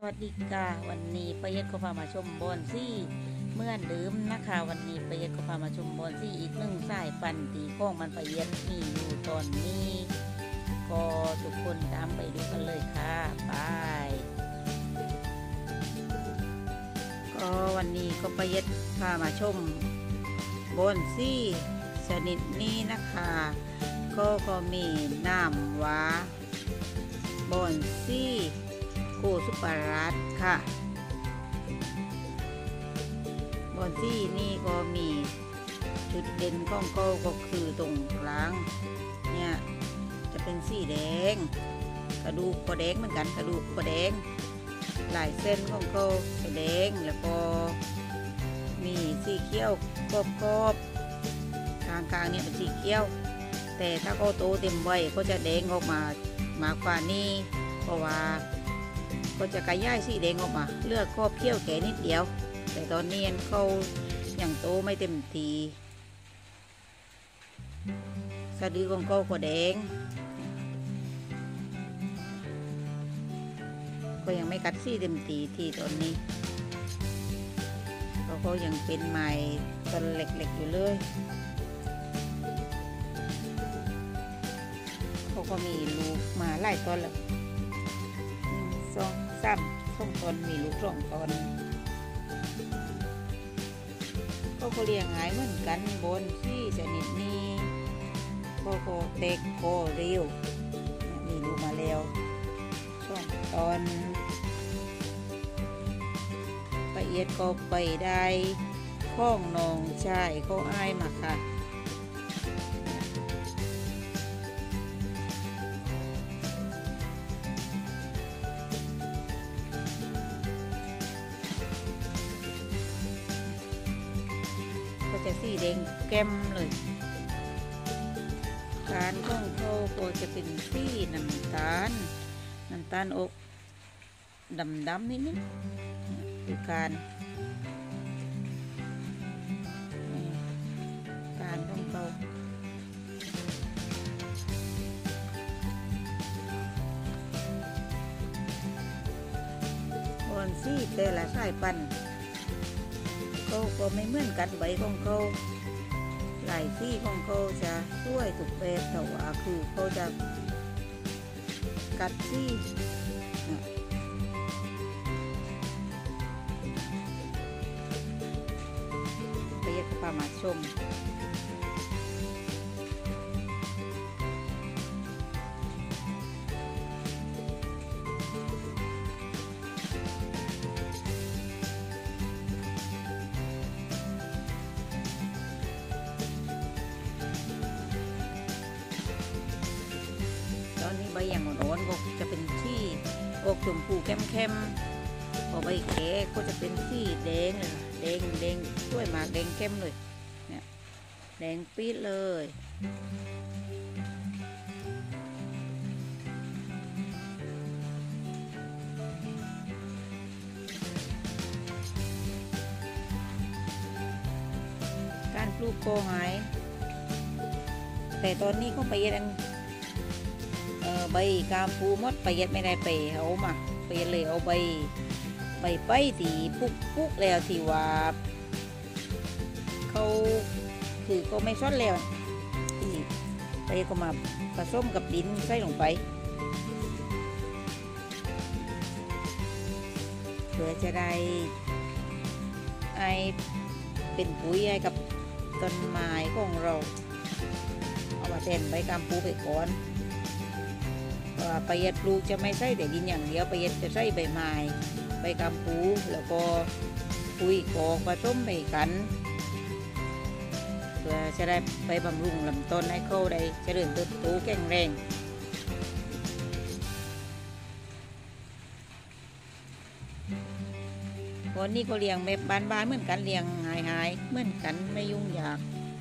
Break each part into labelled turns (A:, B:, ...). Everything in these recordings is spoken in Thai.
A: วัสดีค่ะวันนี้ป้าเย็ดก็พามาชมบอนซี่เมื่อเดิมนะคะวันนี้ป้าเย็ดก็พามาชมบอนซี่อีกหนึ่งสายพันธุ์ตีของมันป้าเย็ดมีอยู่ตอนนี้ก็ทุกคนตามไปดูกันเลยค่ะไปก็วันนี้ก็ป้าเย็ดพามาชมบอนซี่ชนิดนี้นะคะก็มีน้ำว้าบอนซี่โคสุปารัสค่ะบอนซี่นี่ก็มีจุดเด่นของเขาก็คือตรงกลางเนี่ยจะเป็นสีแดงกระดูกก็แดงเหมือนกันกระดูกก็แดงหลายเส้นของเขาจะแดงแล้วก็มีสีเขียวกรอบๆกลางๆเนี่ยเป็นสีเขียวแต่ถ้าเขาโตเต็มวัยก็จะแดงออกมามากกว่านี้เพราะว่าก็จะกระย่ายสีแดงออกมาเลือดครอบเขี้ยวแก่นิดเดียวแต่ตอนนี้เขาอย่างโตไม่เต็มทีสะดือของเขาก็แดงก็ยังไม่กัดสีเต็มทีที่ตอนนี้เพราะเขายังเป็นใหม่ตอนเล็กๆอยู่เลยเขาก็มีลูกมาหลายตอนแล้ว2-3ตอนมีลูก2 ตอนก็เลี้ยงง่ายเหมือนกันบนที่ชนิดนี้ก็เด็กก็เร็วมีลูกมาแล้ว2 ตอนละเอียดก็ไปได้ข้องนองชายเขาอ้ายมาค่ะจะสีแดงแก้มเลยการของเขาก็จะเป็นสีน้ำตาลอกดำนิดคือการของเขาบอนซี่แต่ละสายพันธุ์เขาก็ไม่เหมือนกันใบของเขาหลายที่ของเขาจะช่วยถูกแบบแต่ว่าคือเขาจะกัดที่ไปยัดพามาชมใบอย่างอ่อนๆก็จะเป็นที่อกชมพูเข้มๆพอใบแก่ก็จะเป็นสีแดงเลยแดงช่วยมากแดงเข้มเลยเนี่ยแดงปี๊ดเลยการปลูกโกหายแต่ตอนนี้ก็ไปยังใบกาปูมดไปยัดไม่ได้ไปเอามาไปเลยเอาใบไปที่ปุกแล้วที่ว่าเขาคือก็ไม่ซ่อนแล้วที่ไปก็มาผสมกับดินใส่ลงไปเพื่อจะได้ไอเป็นปุ๋ยให้กับต้นไม้ของเราเอามาแทนใบกาปูไปก่อนประหยัดปลูกจะไม่ใส่แต่ดินอย่างเดียวประหยัดจะใส่ใบไม้ใบกำปูแล้วก็ปุ๋ยกอกผสมไปกันเพื่อจะได้ไปบำรุงลำต้นให้เขาได้เจริญเติบโตแข็งแรงวันนี้ก็เลี้ยงแบบบ้านๆเหมือนกันเลี้ยงหายเหมือนกันไม่ยุ่งยาก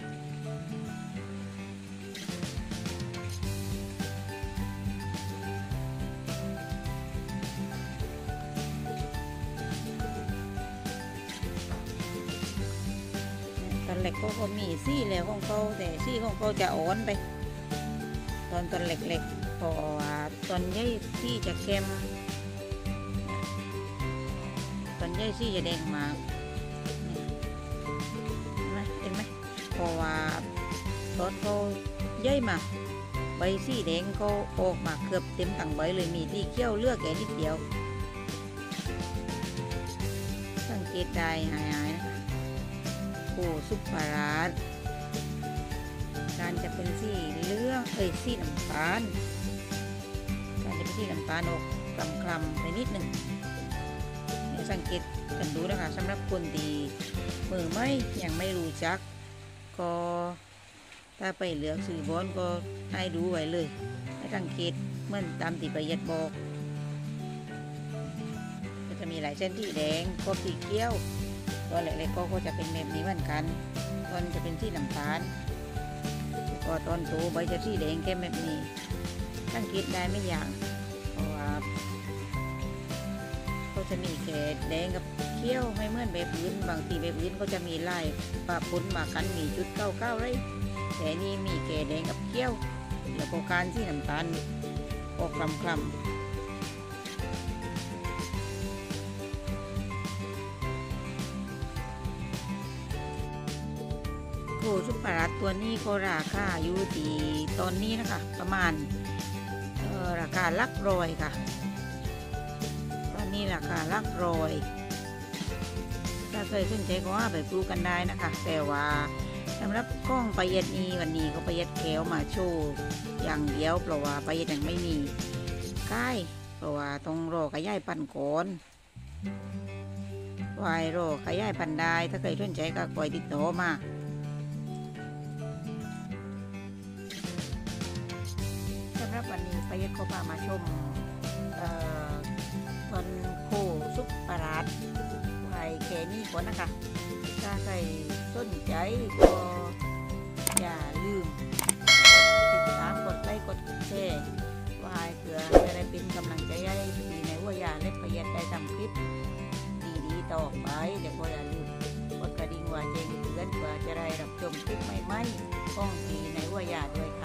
A: ตอนเล็กก็มีซี่แล้วของเขาแต่ซี่ของเขาจะอ่อนไปตอนเล็กๆพอตอนใหญ่ที่จะเข้มอนใหญ่สีจะแดงมากเห็นไหมเพราะว่าตอนเขาใหญ่มาใบสีแดงเขาออกมาเกือบเต็มทั้งใบเลยมีที่เขี้ยวเลือกแค่นิดเดียวสังเกตได้หายๆนะคะโคซุปปาราดการจะเป็นสีเหลืองสีน้ำตาลการจะเป็นสีน้ำตาลออกคล้ำๆไปนิดหนึ่งสังเกตกันดูนะคะสำหรับคนที่มือไม่ยังไม่รู้จักก็ถ้าไปเลือกซื้อบอนก็ให้ดูไว้เลยให้สังเกตเหมือนตามที่ประหยัดบอกก็จะมีหลายเส้นที่แดงก็สีเขียวตัวเล็กๆก็จะเป็นแบบนี้เหมือนกันตอนจะเป็นสีน้ำตาลก็ตอนโตใบจะสีแดงแค่แบบนี้สังเกตได้ไม่ยากเพราะว่าเขาจะมีแค่แดงกับเขียวไม่เหมือนแบบอื่นบางทีแบบอื่นก็จะมีลายปะปนมากันมีจุดเก้าไรแต่นี่มีแก่แดงกับเขียวแล้วก็การที่น้ำตาลออกคล้ำโคซุปปาราดตัวนี้ก็ราคาอยู่ที่ตอนนี้นะคะประมาณราคาหลักร้อยค่ะตอนนี้ราคาหลักร้อยถ้าเคยสนใจก็ว่าไปปลูกกันได้นะคะแต่ว่าสำหรับกล้องประหยัดนี้วันนี้ก็ประหยัดแก้วมาโชว์อย่างเดียวเพราะว่าประหยัดยังไม่มีก้ายเพราะว่าต้องรอขยายพันธุ์ก่อนวายรอขยายพันธุ์ได้ถ้าเคยสนใจก็คอยติดต่อมาสำหรับวันนี้ประหยัดก็พามาชมต้นโคซุปปาราดไว้แค่นี้ก่อนนะคะถ้าใครสนใจก็อย่าลืมติดตามกดไลค์กดแชร์ไว้เพื่อจะได้เป็นกำลังใจให้ดีในว่ายาเล็กประหยัดได้ทำคลิปดีๆต่อไปเดี๋ยวก็อย่าลืมกดกระดิ่งว่าแจ้งเตือนเพื่อจะได้รับชมคลิปใหม่ๆของดีในว่ายาด้วยค่ะ